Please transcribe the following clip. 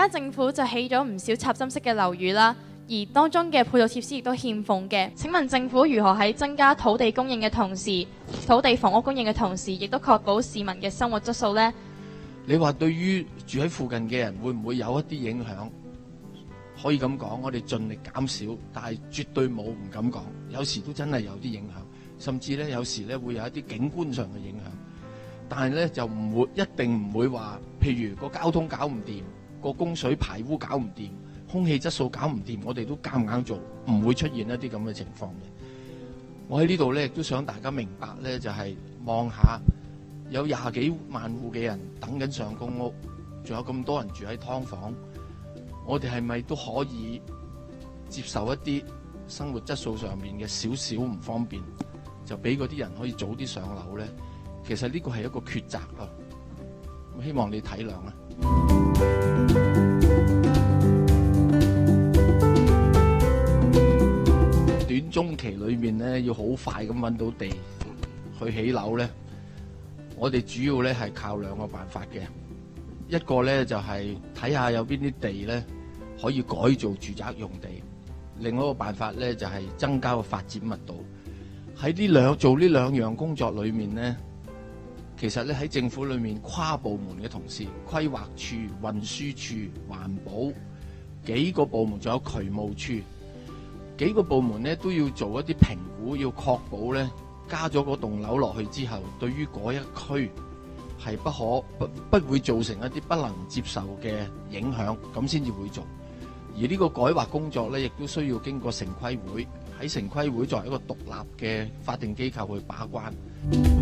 家政府就起咗唔少插針式嘅樓宇啦，而當中嘅配套設施亦都欠奉嘅。請問政府如何喺增加土地供應嘅同時，土地房屋供應嘅同時，亦都確保市民嘅生活質素呢？ 你話對於住喺附近嘅人會唔會有一啲影響？可以咁講，我哋盡力減少，但係絕對冇唔敢講。有時都真係有啲影響，甚至咧有時咧會有一啲景觀上嘅影響。但係咧就一定唔會話，譬如個交通搞唔掂，個供水排污搞唔掂，空氣質素搞唔掂，我哋都夾硬做，唔會出現一啲咁嘅情況嘅。我喺呢度咧亦都想大家明白咧，就係望下有20幾萬戶嘅人等緊上公屋，仲有咁多人住喺劏房。我哋係咪都可以接受一啲生活質素上面嘅少少唔方便，就俾嗰啲人可以早啲上樓呢？其實呢個係一個抉擇咯，希望你體諒啦。短中期裏面呢，要好快咁揾到地去起樓呢，我哋主要呢係靠2個辦法嘅。一個呢就係睇下有邊啲地呢可以改造住宅用地，另外一個辦法呢就係增加個發展密度。喺做呢兩樣工作裏面呢，其實咧喺政府裏面跨部門嘅同事，規劃處、運輸處、環保幾個部門，仲有渠務處幾個部門呢都要做一啲評估，要確保呢加咗嗰棟樓落去之後，對於嗰一區係不會造成一啲不能接受嘅影響，咁先至會做。而呢個改劃工作呢，亦都需要經過城規會，喺城規會作為一個獨立嘅法定機構去把關。